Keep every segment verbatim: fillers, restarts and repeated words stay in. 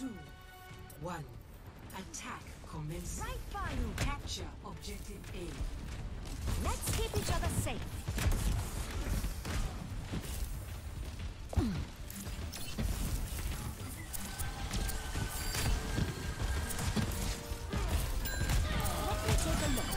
two, one. Attack commences. Right by you. Capture objective A. Let's keep each other safe. Let me take a look.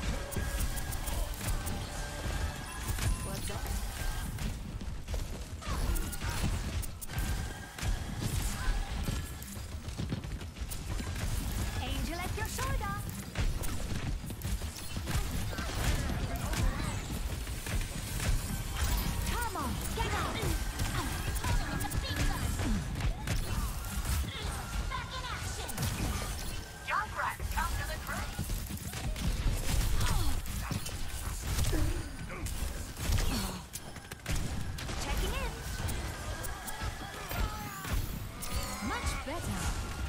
What's up? Angel at your shoulder. Come on, get out! Back in action! Junkrat, come to the crate! Checking in. Much better.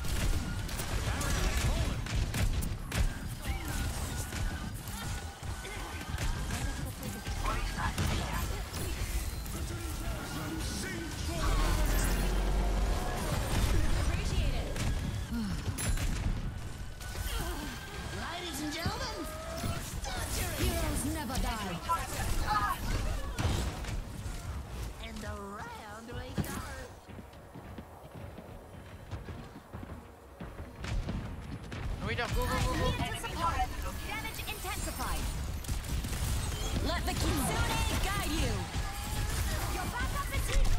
What is that? Appreciate it. Ladies and gentlemen, start your Heroes never die. And around we go. We don't go, go, go, go. Here to support. Damage intensified. Let the Kitsune guide you. You're back up the team.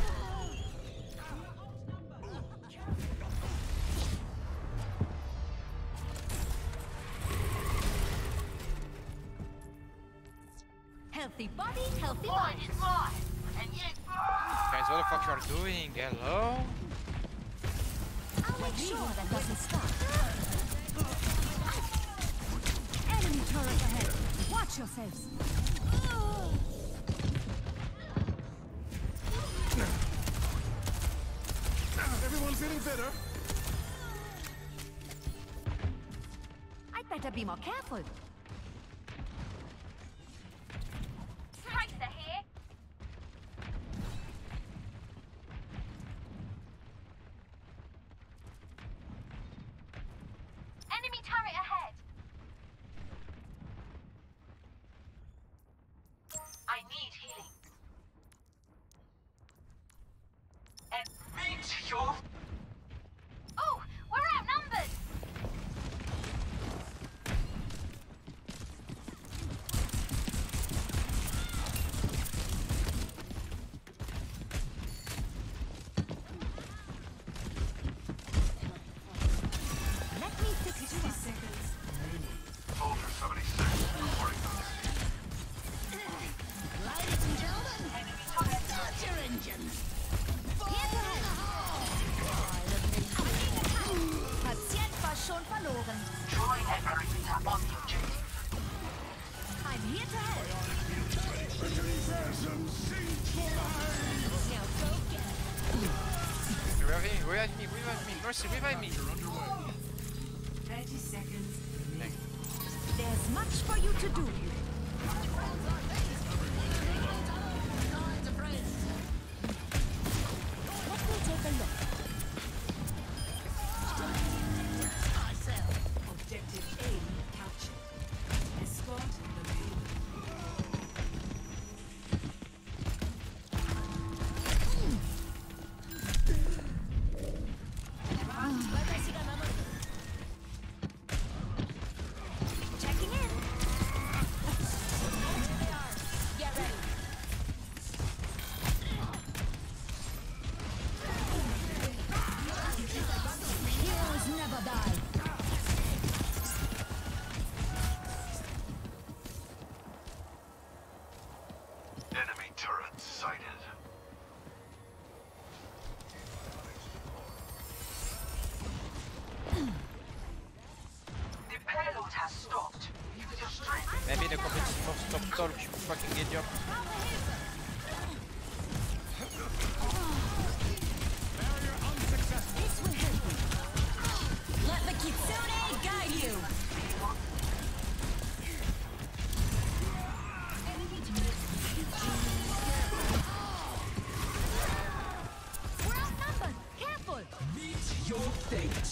Healthy body, healthy Mine mind. is mine, and you... Guys, what the fuck you are doing? Hello? I'll make sure that doesn't stop. Enemy turret ahead. Watch yourselves. Everyone feeling better? I'd better be more careful. Tracer here. Enemy turret ahead. I need healing. Admit your... Oh, we're outnumbered! Let me fix you sixty up. seconds. Soldier seventy-six, reporting to Ladies and gentlemen, start your engines! Here to help. Patient war schon verloren. Join everything on the objective. I'm here to help. Now go get it. Revive me, revive me, revive me. Mercy, revive me. thirty seconds remaining. There's much for you to do. Let me take a look. Objective A captured. Escort the main. Checking in. Get ready. Heroes never die. enemy turret sighted. The payload has stopped. Use your strength. Maybe the competition of stop talk, you fucking idiot. This will help you. Let the Kitsune guide you. We're outnumbered. Careful. Meet your fate.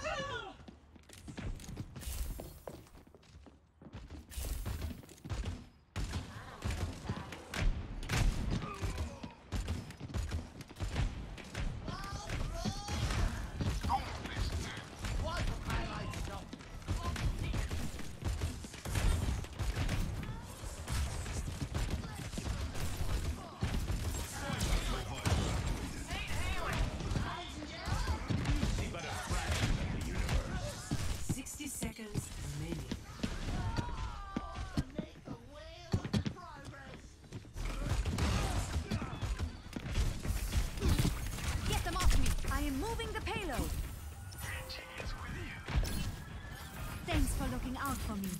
Sixty seconds remaining. Get them off me! I am moving the payload! Genius with you. Thanks for looking out for me.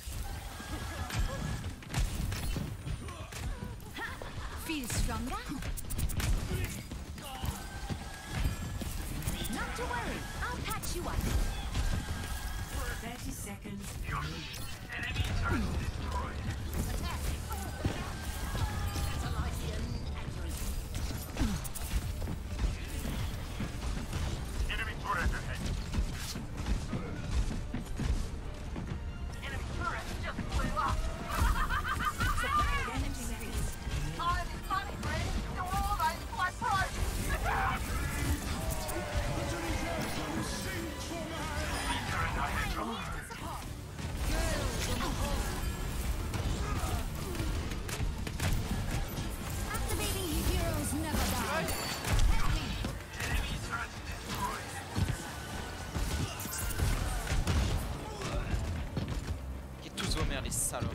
Feel stronger? Not to worry, I'll patch you up. Thirty seconds Your remaining. enemy turret destroyed. Enemy turret ahead. Enemy turret just blew up. Ten seconds remaining. I'm funny, Brady. You're all right. My prize. Turret ahead. Activating heroes never die. Enemy turret destroyed. Qui est tous vos mères, les salauds.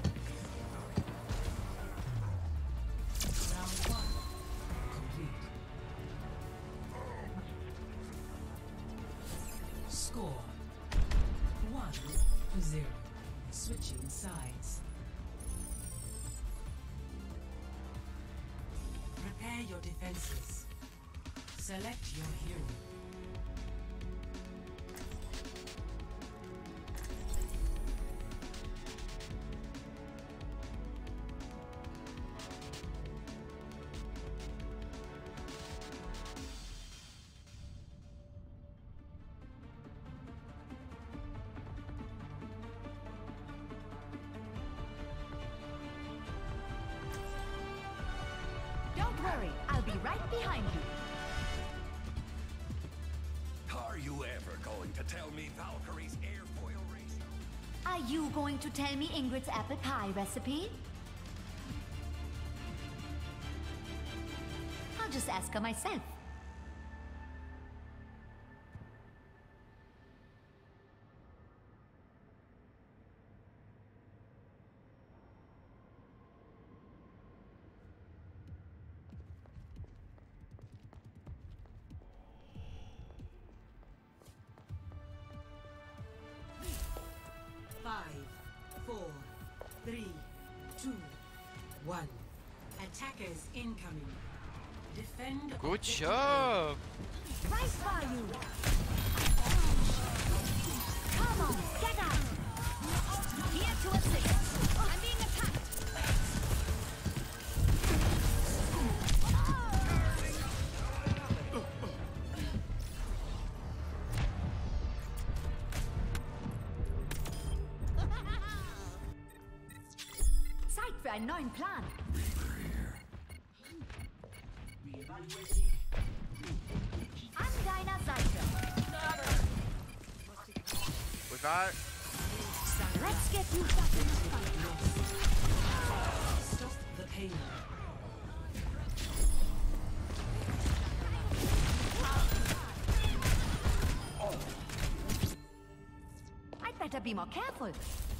Round one complete. Score one to zero. Switching sides. Prepare your defenses. Select your hero. Don't worry, I'll be right behind you. Are you ever going to tell me Valkyrie's airfoil ratio? Are you going to tell me Ingrid's apple pie recipe? I'll just ask her myself. Five, four, three, two, one. Attackers incoming. Defend. Good objective job! Right by you! Come on, get up! Here to assist. I'm being attacked. Zeit für einen neuen Plan. An deiner Seite. We got Let's get you back in the fight. Stop the payload. I'd better be more careful.